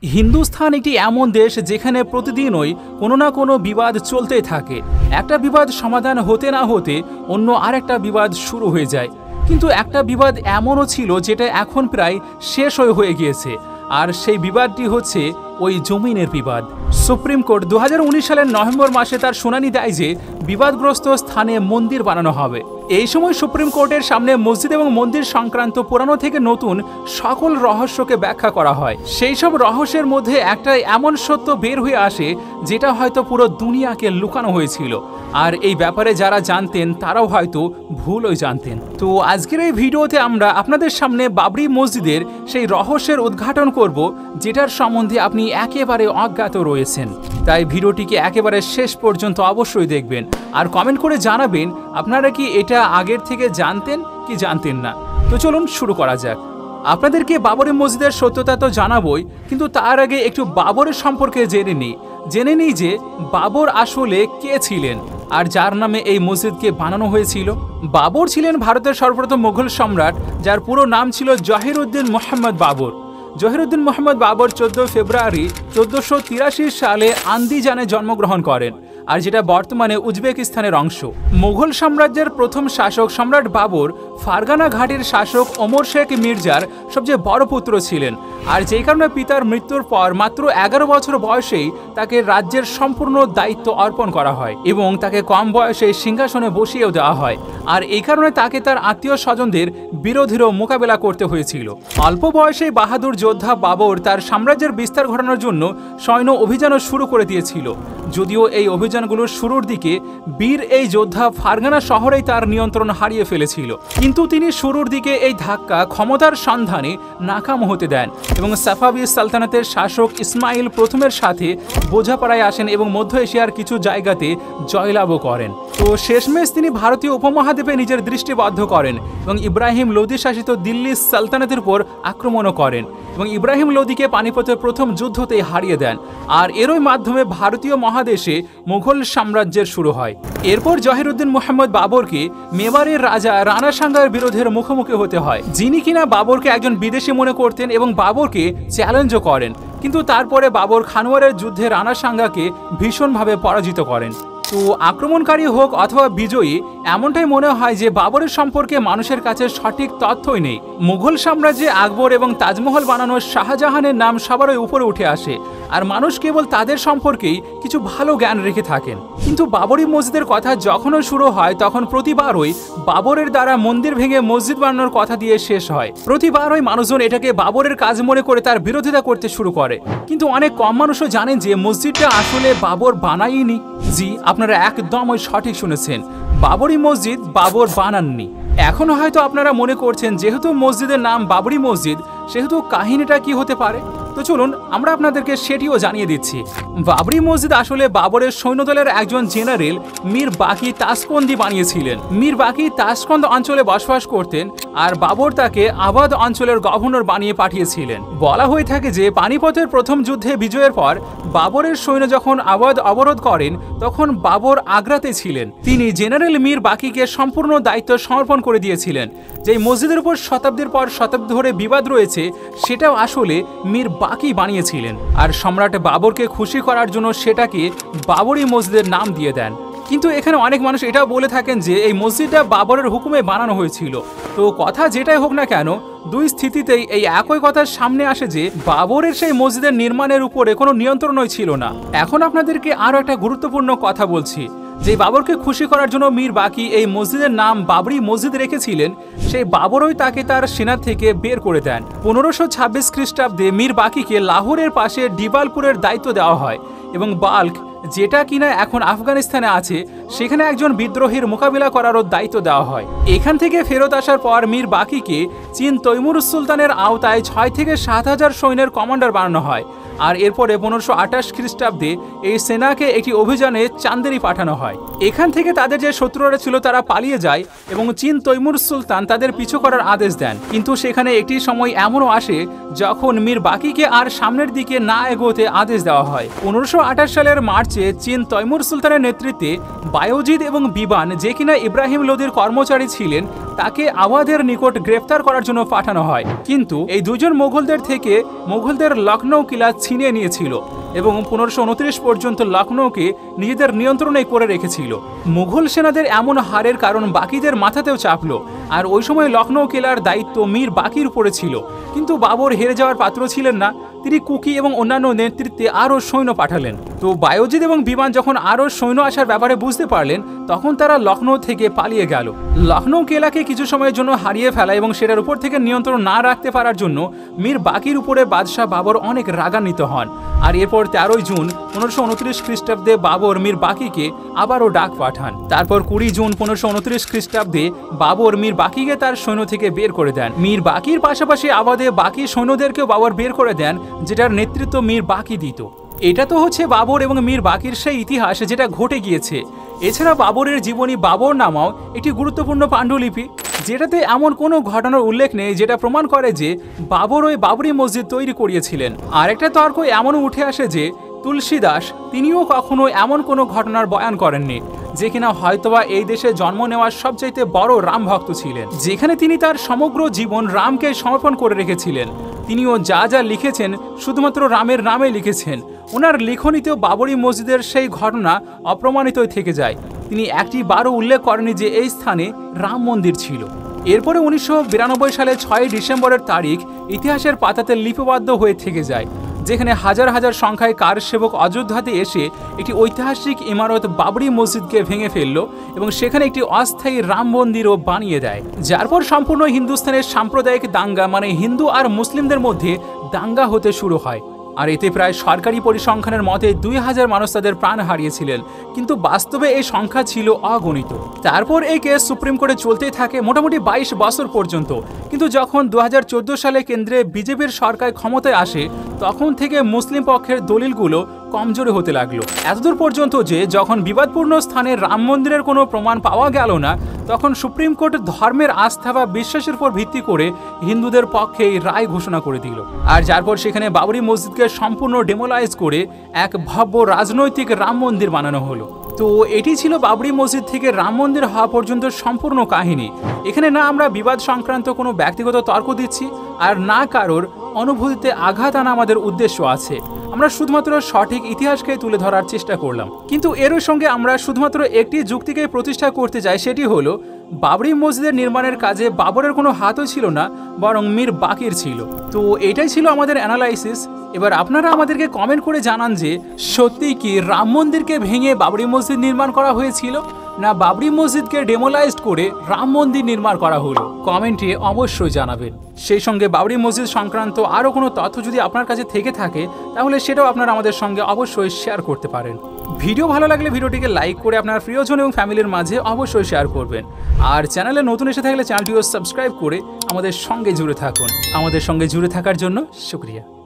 হিন্দুস্থান একটি এমন দেশ যেখানে প্রতিদিনই কোনো না কোনো বিবাদ চলতেই থাকে। একটা বিবাদ সমাধান হতে না হতে অন্য আরেকটা বিবাদ শুরু হয়ে যায়। কিন্তু একটা বিবাদ এমনও ছিল যেটা এখন প্রায় শেষ হয়ে গিয়েছে, আর সেই বিবাদটি হচ্ছে ওই জমিনের বিবাদ। সুপ্রিম কোর্ট 2019 সালের নভেম্বর মাসে তার শুনানি দেয় যে বিবাদগ্রস্ত স্থানে মন্দির বানানো হবে। এই সময় সুপ্রিম কোর্টের সামনে মসজিদ এবং মন্দির সংক্রান্ত পুরানো থেকে নতুন সকল রহস্যকে ব্যাখ্যা করা হয়। সেই সব রহস্যের মধ্যে একটা এমন সত্য বের হয়ে আসে যেটা হয়তো পুরো দুনিয়াকে লুকানো হয়েছিল, আর এই ব্যাপারে যারা জানতেন তারাও হয়তো ভুলই জানতেন। তো আজকের এই ভিডিওতে আমরা আপনাদের সামনে বাবরি মসজিদের সেই রহস্যের উদ্ঘাটন করব যেটার সম্বন্ধে আপনি একেবারে অজ্ঞাত রয়েছেন। তাই ভিডিওটিকে একেবারে শেষ পর্যন্ত অবশ্যই দেখবেন, আর কমেন্ট করে জানাবেন আপনারা কি এটা আগের থেকে জানতেন কি জানতেন না। তো চলুন শুরু করা যাক। আপনাদেরকে বাবরি মসজিদের সত্যতা তো জানাবই, কিন্তু তার আগে একটু বাবরের সম্পর্কে জেনে নিই যে বাবর আসলে কে ছিলেন আর যার নামে এই মসজিদকে বানানো হয়েছিল। বাবর ছিলেন ভারতের সর্বপ্রথম মুঘল সম্রাট, যার পুরো নাম ছিল জহিরুদ্দিন মোহাম্মদ বাবর। জহিরুদ্দিন মোহাম্মদ বাবর 14 ফেব্রুয়ারি 1483 সালে আন্দিজানে জন্মগ্রহণ করেন, আর যেটা বর্তমানে উজবেকিস্তানের অংশ। মুঘল সাম্রাজ্যের প্রথম শাসক সম্রাট বাবর ফারগানা ঘাটির শাসক ওমর শেখ মির্জার সবচেয়ে বড় পুত্র ছিলেন, আর যেই কারণে পিতার মৃত্যুর পর মাত্র 11 বছর বয়সেই তাকে রাজ্যের সম্পূর্ণ দায়িত্ব অর্পণ করা হয় এবং তাকে কম বয়সে সিংহাসনে বসিয়েও দেওয়া হয়। আর এই কারণে তাকে তার আত্মীয় স্বজনদের বিরোধীরও মোকাবেলা করতে হয়েছিল। অল্প বয়সে বাহাদুর যোদ্ধা বাবর তার সাম্রাজ্যের বিস্তার ঘটানোর জন্য সৈন্য অভিযানও শুরু করে দিয়েছিল। যদিও এই অভিযানগুলোর শুরুর দিকে বীর এই যোদ্ধা ফারগানা শহরেই তার নিয়ন্ত্রণ হারিয়ে ফেলেছিল, কিন্তু তিনি শুরুর দিকে এই ধাক্কা ক্ষমতার সন্ধানে নাকাম হতে দেন এবং সাফাভি সালতানাতের শাসক ইসমাইল প্রথমের সাথে বোঝাপড়ায় আসেন এবং মধ্য এশিয়ার কিছু জায়গাতে জয়লাভও করেন। তো শেষমেশ তিনি ভারতীয় উপমহাদ্বীপে নিজের দৃষ্টিবদ্ধ করেন এবং ইব্রাহিম লোদি শাসিত দিল্লি সালতানাতের উপর আক্রমণও করেন এবং ইব্রাহিম লোদিকে পানিপথের প্রথম যুদ্ধতেই হারিয়ে দেন, আর এরই মাধ্যমে ভারতীয় মহাদেশে মুঘল সাম্রাজ্যের শুরু হয়। এরপর জহিরুদ্দিন মোহাম্মদ বাবরকে মেবারের রাজা রানা সাঙ্গার বিরোধের মুখোমুখি হতে হয়, যিনি কিনা বাবরকে একজন বিদেশি মনে করতেন এবং বাবরকে চ্যালেঞ্জও করেন। কিন্তু তারপরে বাবর খানোয়ারের যুদ্ধে রানা সাঙ্গাকে ভীষণভাবে পরাজিত করেন। তো আক্রমণকারী হোক অথবা বিজয়ী, এমনটাই মনে হয় যে বাবরের সম্পর্কে মানুষের কাছে সঠিক তথ্যই নেই। মুঘল সাম্রাজ্যে আকবর এবং তাজমহল বানানোর শাহজাহানের নাম সবারই উপরে উঠে আসে, আর মানুষ কেবল তাদের সম্পর্কেই কিছু ভালো জ্ঞান রেখে থাকেন। কিন্তু বাবরি মসজিদের কথা যখনই শুরু হয় তখন প্রতিবারই বাবরের দ্বারা মন্দির ভেঙে মসজিদ বানানোর কথা দিয়ে শেষ হয়। প্রতিবারই মানুষজন এটাকে বাবরের কাজ মনে করে তার বিরোধিতা করতে শুরু করে, কিন্তু অনেক কম মানুষও জানেন যে মসজিদটা আসলে বাবর বানায়নি। জি, আপনারা একদমই সঠিক শুনেছেন, বাবরি মসজিদ বাবর বানাননি। এখন হয়তো আপনারা মনে করছেন যেহেতু মসজিদের নাম বাবরি মসজিদ সেহেতু কাহিনীটা কি হতে পারে। তো চলুন আমরা আপনাদেরকে সেটিও জানিয়ে দিচ্ছি। বাবরি মসজিদ আসলে বাবরের সৈন্যদলের একজন জেনারেল মীর বাকি তাসকন্দি বানিয়েছিলেন। মীর বাকি তাসকন্দ অঞ্চলে বসবাস করতেন, আর বাবর তাকে আবাদ অঞ্চলের গভর্নর বানিয়ে পাঠিয়েছিলেন। বলা হয়ে থাকে যে পানিপথের প্রথম যুদ্ধে বিজয়ের পর বাবরের সৈন্য যখন আবাদ অবরোধ করেন তখন বাবর আগ্রাতে ছিলেন। তিনি জেনারেল মীর বাকিকে সম্পূর্ণ দায়িত্ব সমর্পণ করে দিয়েছিলেন। যেই মসজিদের উপর শতাব্দীর পর শতাব্দী ধরে বিবাদ রয়েছে সেটাও আসলে মীর বাকি বানিয়েছিলেন, আর সম্রাট বাবরকে খুশি করার জন্য সেটাকে বাবরি মসজিদের নাম দিয়ে দেন। কিন্তু এখানে অনেক মানুষ এটাও বলে থাকেন যে এই মসজিদটা বাবরের হুকুমে বানানো হয়েছিল। তো কথা যেটাই হোক না কেন, দুই স্থিতিতেই এই একই কথার সামনে আসে যে বাবরের সেই মসজিদের নির্মাণের উপরে কোনো নিয়ন্ত্রণই ছিল না। এখন আপনাদেরকে আরও একটা গুরুত্বপূর্ণ কথা বলছি, যে বাবরকে খুশি করার জন্য মীর বাকি এই মসজিদের নাম বাবরি মসজিদ রেখেছিলেন, সেই বাবরই তাকে তার সেনা থেকে বের করে দেন। 1526 খ্রিস্টাব্দে মীর বাকিকে লাহোরের পাশে ডিবালপুরের দায়িত্ব দেওয়া হয় এবং বাল্ক, যেটা কিনা এখন আফগানিস্তানে আছে, সেখানে একজন বিদ্রোহীর মোকাবিলা করারও দায়িত্ব দেওয়া হয়। এখান থেকে ফেরত আসার পর মীর বাকিকে চীন তৈমুর সুলতানের আওতায় 6 থেকে 7,000 সৈন্যের কমান্ডার বানানো হয়, আর এরপরে 1528 খ্রিস্টাব্দে এই সেনাকে একটি অভিযানে চান্দেরি পাঠানো হয়। এখান থেকে তাদের যে শত্রুরা ছিল তারা পালিয়ে যায় এবং চীন তৈমুর সুলতান তাদের পিছু করার আদেশ দেন। কিন্তু সেখানে একটি সময় এমনও আসে যখন মীর বাকিকে আর সামনের দিকে না এগোতে আদেশ দেওয়া হয়। 1528 সালের মার্চে চীন তৈমুর সুলতানের নেতৃত্বে বায়জিদ এবং বিবান, যে কিনা ইব্রাহিম লোদির কর্মচারী ছিলেন, তাকে আওয়াধের নিকট গ্রেফতার করার জন্য পাঠানো হয়। কিন্তু এই দুজন মোগলদের থেকে মোগলদের লখনৌ কিলা ছিনিয়ে নিয়েছিল এবং 1529 পর্যন্ত লখনৌকে নিজেদের নিয়ন্ত্রণে করে রেখেছিল। মুঘল সেনাদের এমন হারের কারণ বাকিদের মাথাতেও চাপলো, আর ওই সময় লখনৌ কিলার দায়িত্ব মীর বাকির উপরে ছিল। কিন্তু বাবর হেরে যাওয়ার পাত্র ছিলেন না, তিনি কুকি এবং অন্যান্য নেতৃত্বে আরও সৈন্য পাঠালেন। তো বায়জিদ এবং বিমান যখন আরও সৈন্য আসার ব্যাপারে বুঝতে পারলেন, তখন তারা লখনৌ থেকে পালিয়ে গেল। লখনৌ কিলাকে কিছু সময়ের জন্য হারিয়ে ফেলা এবং সেটার উপর থেকে নিয়ন্ত্রণ না রাখতে পারার জন্য মীর বাকির উপরে বাদশাহ বাবর অনেক রাগান্বিত হন। আর এরপর 13 জুন 1529 খ্রিস্টাব্দে বাবর মীর বাকিকে আবারও ডাক পাঠান। তারপর 20 জুন 1529 খ্রিস্টাব্দে বাবর মীর বাকিকে তার সৈন্য থেকে বের করে দেন। মীর বাকির পাশাপাশি আবাদে বাকি সৈন্যদেরকেও বাবর বের করে দেন, যেটার নেতৃত্ব মীর বাকি দিত। এটা তো হচ্ছে বাবর এবং মীর বাকির সেই ইতিহাস যেটা ঘটে গিয়েছে। এছাড়া বাবরের জীবনী বাবর নামাও একটি গুরুত্বপূর্ণ পাণ্ডুলিপি, যেটাতে এমন কোনো ঘটনার উল্লেখ নেই যেটা প্রমাণ করে যে বাবর ওই বাবরি মসজিদ তৈরি করিয়েছিলেন। আরেকটা তর্ক এমনও উঠে আসে যে তুলসীদাস তিনিও কখনো এমন কোনো ঘটনার বয়ান করেননি, যে কিনা হয়তোবা এই দেশে জন্ম নেওয়ার সবচাইতে বড় রাম ভক্ত ছিলেন, যেখানে তিনি তার সমগ্র জীবন রামকে সমর্পণ করে রেখেছিলেন। তিনিও যা যা লিখেছেন শুধুমাত্র রামের নামে লিখেছেন। ওনার লিখনীতেও বাবরি মসজিদের সেই ঘটনা অপ্রমাণিতই থেকে যায়। তিনি একটি বারও উল্লেখ করেনি যে এই স্থানে রাম মন্দির ছিল। এরপরে 1992 সালে 6 ডিসেম্বরের তারিখ ইতিহাসের পাতাতে লিপিবদ্ধ হয়ে থেকে যায়, যেখানে হাজার হাজার সংখ্যায় কার সেবক অযোধ্যাতে এসে একটি ঐতিহাসিক ইমারত বাবরি মসজিদকে ভেঙে ফেলল এবং সেখানে একটি অস্থায়ী রাম মন্দিরও বানিয়ে দেয়। যার পর সম্পূর্ণ হিন্দুস্তানের সাম্প্রদায়িক দাঙ্গা, মানে হিন্দু আর মুসলিমদের মধ্যে দাঙ্গা হতে শুরু হয়। আর এতে প্রায় সরকারি পরিসংখ্যানের মতে 2000 মানুষ তাদের প্রাণ হারিয়েছিলেন, কিন্তু বাস্তবে এই সংখ্যা ছিল অগণিত। তারপর এই কেস সুপ্রিম কোর্টে চলতেই থাকে মোটামুটি 22 বছর পর্যন্ত। কিন্তু যখন 2014 সালে কেন্দ্রে বিজেপির সরকার ক্ষমতায় আসে, তখন থেকে মুসলিম পক্ষের দলিলগুলো কমজোরি হতে লাগলো, এতদূর পর্যন্ত যে যখন বিবাদপূর্ণ স্থানে রাম মন্দিরের কোনো প্রমাণ পাওয়া গেল না, তখন সুপ্রিম কোর্ট ধর্মের আস্থা বা বিশ্বাসের উপর ভিত্তি করে হিন্দুদের পক্ষে এই রায় ঘোষণা করে দিল। আর যারপর সেখানে বাবরি মসজিদকে সম্পূর্ণ ডেমোলাইজ করে এক ভব্য রাজনৈতিক রাম মন্দির বানানো হলো। তো এটি ছিল বাবরি মসজিদ থেকে রাম মন্দির হওয়া পর্যন্ত সম্পূর্ণ কাহিনী। এখানে না আমরা বিবাদ সংক্রান্ত কোনো ব্যক্তিগত তর্ক দিচ্ছি, আর না কারোর অনুভূতিতে আঘাত আনা আমাদের উদ্দেশ্য আছে। আমরা শুধুমাত্র সঠিক ইতিহাসকে তুলে ধরার চেষ্টা করলাম। কিন্তু এর সঙ্গে আমরা শুধুমাত্র একটি যুক্তিকে প্রতিষ্ঠা করতে চাই, সেটি হলো বাবরি মসজিদের নির্মাণের কাজে বাবরের কোনো হাতও ছিল না, বরং মীর বাকির ছিল। তো এটাই ছিল আমাদের অ্যানালাইসিস। এবার আপনারা আমাদেরকে কমেন্ট করে জানান যে সত্যি কি রাম মন্দিরকে ভেঙে বাবরি মসজিদ নির্মাণ করা হয়েছিল, না বাবরি মসজিদকে ডেমোলাইজড করে রাম মন্দির নির্মাণ করা হলো। কমেন্টে অবশ্যই জানাবেন। সেই সঙ্গে বাবরি মসজিদ সংক্রান্ত আরও কোনো তথ্য যদি আপনার কাছে থেকে থাকে, তাহলে সেটাও আপনারা আমাদের সঙ্গে অবশ্যই শেয়ার করতে পারেন। ভিডিও ভালো লাগলে ভিডিওটিকে লাইক করে আপনার প্রিয়জন এবং ফ্যামিলির মাঝে অবশ্যই শেয়ার করবেন। আর চ্যানেলে নতুন এসে থাকলে চ্যানেলটিও সাবস্ক্রাইব করে আমাদের সঙ্গে জুড়ে থাকুন। আমাদের সঙ্গে জুড়ে থাকার জন্য শুকরিয়া।